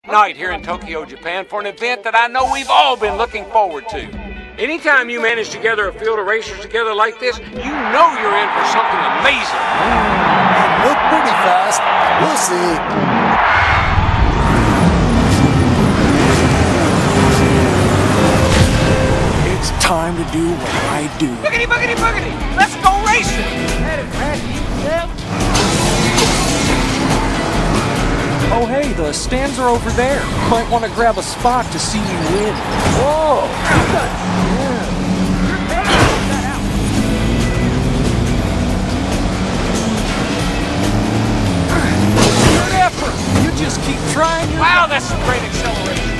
night here in Tokyo, Japan for an event that I know we've all been looking forward to. Anytime you manage to gather a field of racers together like this, you know you're in for something amazing. Look pretty fast. We'll see. It's time to do what I do. Boogity, boogity, boogity! Let's go racing! Oh hey, the stands are over there. Might want to grab a spot to see you win. Whoa! Good effort! You just keep trying your... Wow, that's some great acceleration!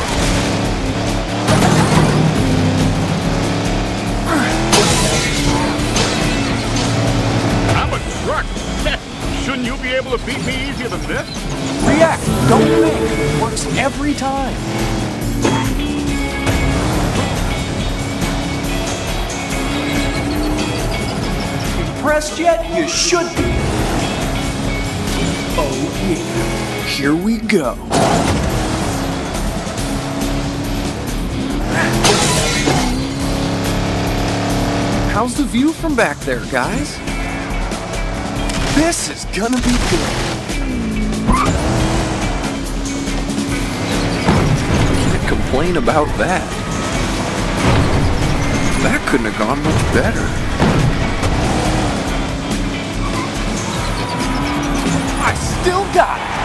I'm a truck! Shouldn't you be able to beat me easier than this? React, don't think. Works every time. Impressed yet? You should be. Oh yeah, here we go. How's the view from back there, guys? This is gonna be good. Can't complain about that. That couldn't have gone much better. I still got it.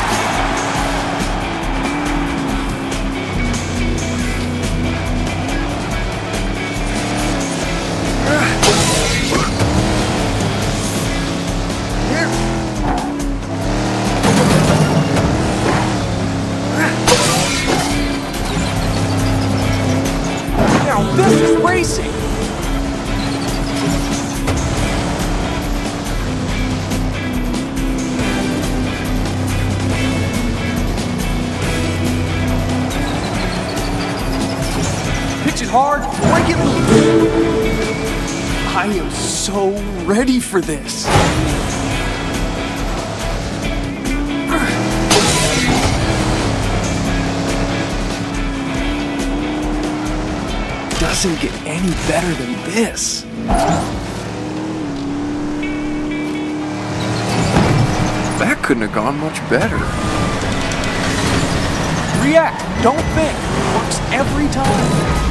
Now this is racing! Pitch it hard, break it loose! I am so ready for this! Doesn't get any better than this. That couldn't have gone much better. React, don't think. Works every time.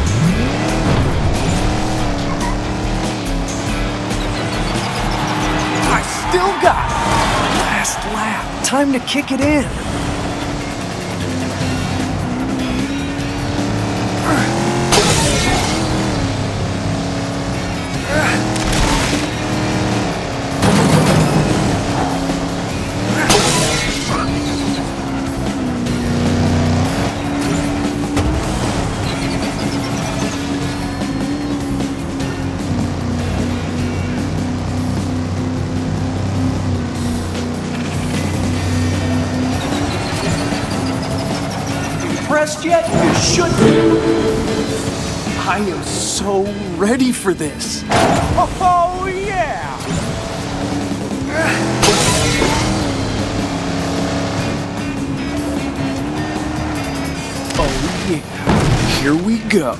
I still got it. Last lap. Time to kick it in. Impressed yet? You should be. I am so ready for this. Oh yeah! Oh yeah, here we go.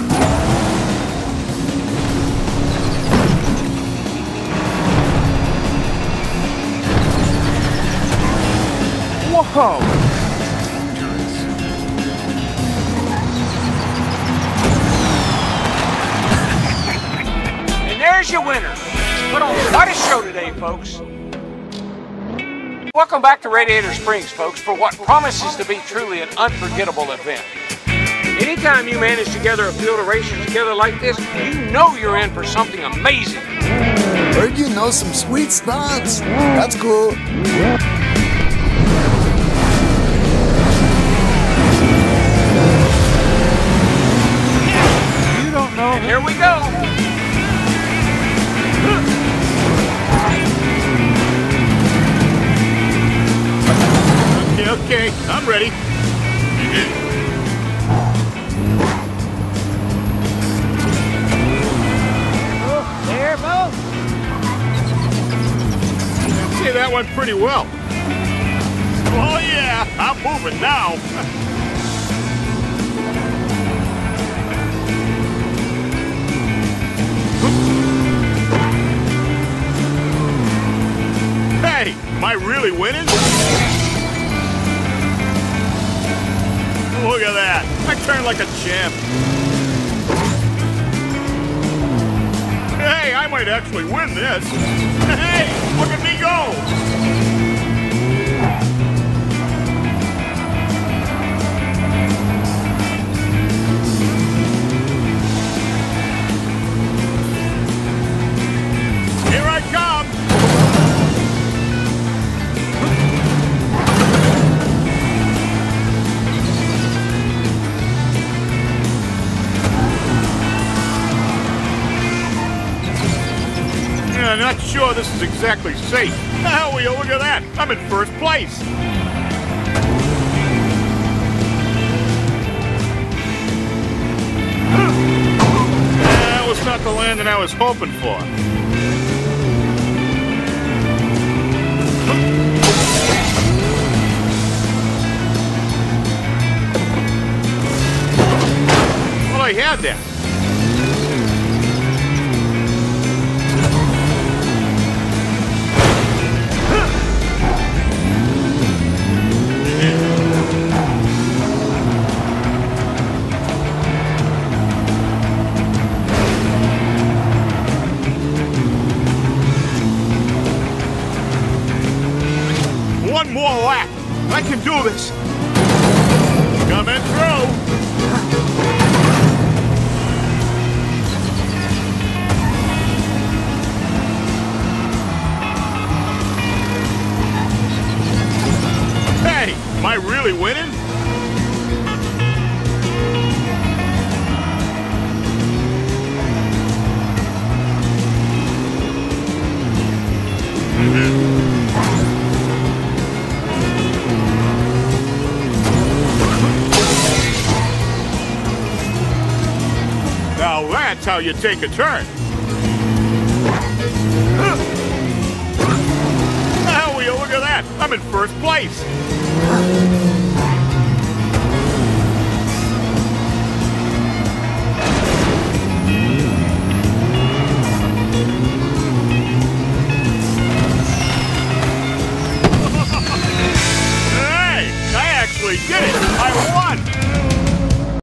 Whoa! There's your winner. Put on quite a show today, folks. Welcome back to Radiator Springs, folks, for what promises to be truly an unforgettable event. Anytime you manage to gather a field of racers together like this, you know you're in for something amazing. Heard you know some sweet stunts. That's cool. You don't know. And here we go. Okay, I'm ready. Oh, there, Bo. Say that went pretty well. Oh yeah! I'm moving now. Hey, am I really winning? Look at that. I turned like a champ. Hey, I might actually win this. Hey, look at me go. Here I come. I'm not sure this is exactly safe. Oh, will you look at that? I'm in first place. That was not the landing I was hoping for. Well, I had that. One more lap. I can do this. Coming through. Hey, am I really winning? Now that's how you take a turn. Oh, will you look at that? I'm in first place.